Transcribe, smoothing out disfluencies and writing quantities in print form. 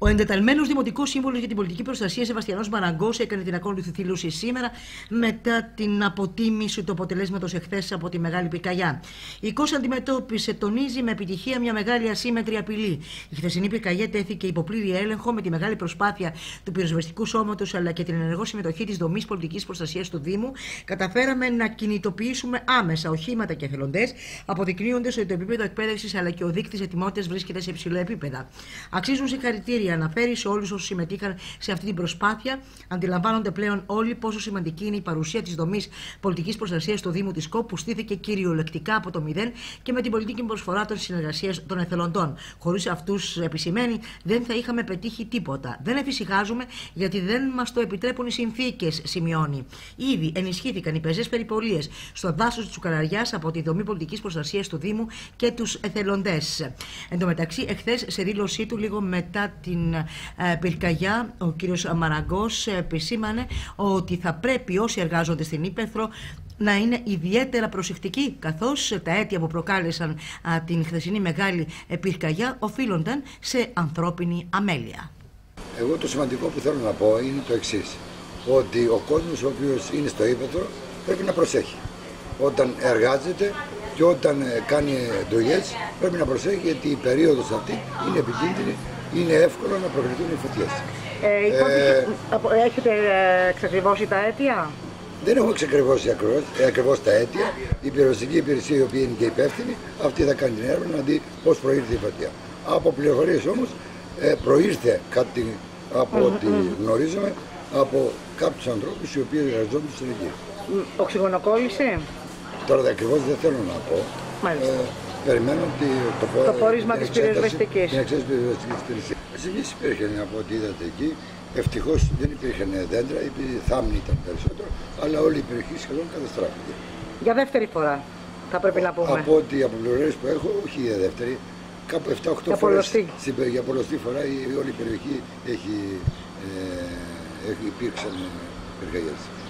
Ο εντεταλμένος Δημοτικός Σύμβουλος για την Πολιτική Προστασία, Σεβαστιανός Μαραγκός, έκανε την ακόλουθη δήλωση σήμερα μετά την αποτίμηση του αποτελέσματος εχθές από τη Μεγάλη Πυρκαγιά. Η ΚΟΣ αντιμετώπισε, τονίζει, με επιτυχία μια μεγάλη ασύμμετρη απειλή. Η χθεσινή πυρκαγιά τέθηκε υπό πλήρη έλεγχο με τη μεγάλη προσπάθεια του πυροσβεστικού σώματος αλλά και την ενεργό συμμετοχή της δομής πολιτικής προστασίας του Δήμου. Καταφέραμε να κινητοποιήσουμε άμεσα οχήματα και εθελοντές, αποδεικνύοντας ότι το επίπεδο εκπαίδευσης αλλά και ο δείκτης ετοιμότητας βρίσκεται σε υψηλό επίπεδα. Αξίζουν συγχαρητήρια, αναφέρει, σε όλους όσους συμμετείχαν σε αυτή την προσπάθεια. Αντιλαμβάνονται πλέον όλοι πόσο σημαντική είναι η παρουσία της δομής πολιτικής προστασίας στο Δήμο της ΚΟ, που στήθηκε κυριολεκτικά από το μηδέν και με την πολιτική προσφορά των συνεργασίας των εθελοντών. Χωρίς αυτούς, επισημαίνει, δεν θα είχαμε πετύχει τίποτα. Δεν εφησυχάζουμε γιατί δεν μας το επιτρέπουν οι συνθήκες, σημειώνει. Ήδη ενισχύθηκαν οι πεζές περιπολίες στο δάσος της Τσουκαραριάς από τη δομή πολιτικής προστασίας του Δήμου και τους εθελοντές. Εν τω μεταξύ, εχθές, σε δήλωσή του λίγο μετά την πυρκαγιά, ο κύριος Μαραγκός επισήμανε ότι θα πρέπει όσοι εργάζονται στην Ύπαιθρο να είναι ιδιαίτερα προσεκτικοί, καθώς τα αίτια που προκάλεσαν την χθεσινή μεγάλη πυρκαγιά οφείλονταν σε ανθρώπινη αμέλεια. Εγώ το σημαντικό που θέλω να πω είναι το εξής, ότι ο κόσμος ο οποίος είναι στο Ύπαιθρο πρέπει να προσέχει. Όταν εργάζεται και όταν κάνει δουλειές πρέπει να προσέχει, γιατί η περίοδος αυτή είναι επικίνδυνη, είναι εύκολο να προκληθούν οι φωτιές. Έχετε εξακριβώσει τα αίτια? Δεν έχουμε εξακριβώσει ακριβώς τα αίτια. Η πυροσβεστική υπηρεσία, η οποία είναι και υπεύθυνη, αυτή θα κάνει την έρευνα να δει πώς προήρθε η φωτιά. Από πληροφορίες όμως προήρθε κάτι, από ό,τι γνωρίζουμε, από κάποιους ανθρώπους οι οποίοι εργαζόντουσαν εκεί. Οξυγονοκόλλησε? Τώρα ακριβώς δεν θέλω να πω. Περιμένω το πόρισμα της πυροσβεστικής. Την εξέταση πυροσβεστικής υπηρεσίας. Εσείς υπήρχε, από ό,τι είδατε εκεί, ευτυχώς δεν υπήρχαν δέντρα, θάμνη ήταν περισσότερο, αλλά όλη η περιοχή σχεδόν καταστράφηκε. Για δεύτερη φορά θα πρέπει να πούμε. Από ό,τι από πληροφορίες που έχω, όχι για δεύτερη, κάπου 7-8 φορές για πολλωστή φορά όλη η περιοχή υπήρξαν πυρκαγιές.